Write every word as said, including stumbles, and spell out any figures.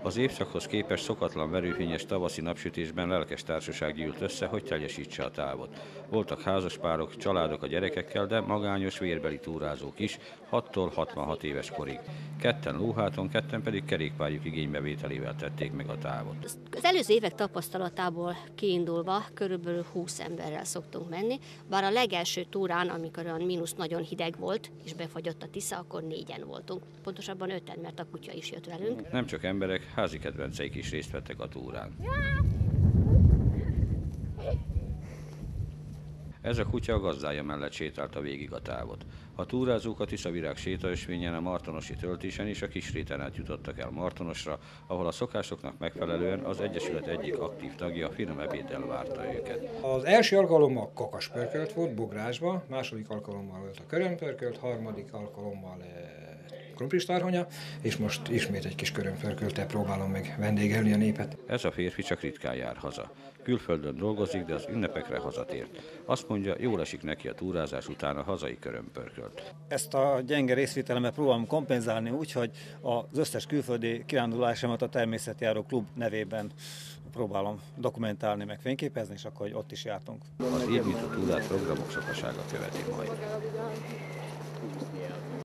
Az évszakhoz képest szokatlan verőfényes tavaszi napsütésben lelkes társaság gyűlt össze, hogy teljesítse a távot. Voltak házaspárok, családok a gyerekekkel, de magányos vérbeli túrázók is, hattól hatvanhat éves korig. Ketten lóháton, ketten pedig kerékpárjuk igénybevételével tették meg a távot. Az előző évek tapasztalatából kiindulva körülbelül húsz emberrel szoktunk menni, bár a legelső túrán, amikor olyan mínusz nagyon hideg volt, és befagyott a Tisza, akkor négyen voltunk. Pontosabban öten, mert a kutya is jött velünk. Nem csak emberek, házi kedvenceik is részt vettek a túrán. Ez a kutya a gazdája mellett sétálta végig a távot. A túrázók a Tiszavirág sétaösvényen, a martonosi töltésen és a Kisréten át jutottak el Martonosra, ahol a szokásoknak megfelelően az Egyesület egyik aktív tagja finom ebéddel várta őket. Az első alkalommal kakaspörkölt volt Bográsba, második alkalommal volt a körömpörkölt, harmadik alkalommal krumplistárhonya, és most ismét egy kis körömpörkölttel próbálom meg vendégelni a népet. Ez a férfi csak ritkán jár haza. Külföldön dolgozik, de az ünnepekre hazatért. Azt mondja, jól esik neki a túrázás után a hazai körömpörkölt. Ezt a gyenge részvételemet próbálom kompenzálni úgy, hogy az összes külföldi kirándulásomat a Természetjáró Klub nevében próbálom dokumentálni, meg fényképezni, és akkor hogy ott is jártunk. Az évnyitó túrát programok sokasága követi majd.